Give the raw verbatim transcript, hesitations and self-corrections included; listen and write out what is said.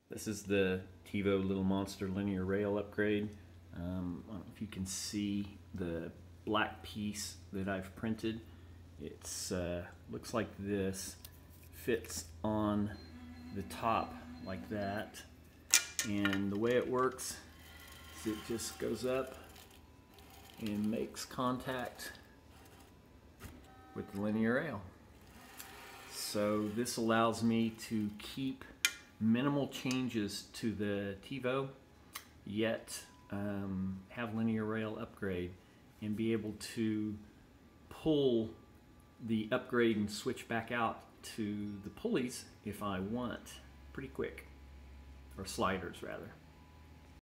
This is the Tevo Little Monster linear rail upgrade. Um, I don't know if you can see the black piece that I've printed. It's uh, looks like this, fits on the top like that, and the way it works is it just goes up and makes contact with the linear rail. So this allows me to keep minimal changes to the Tevo, yet um, have linear rail upgrade and be able to pull the upgrade and switch back out to the pulleys if I want pretty quick, or sliders rather.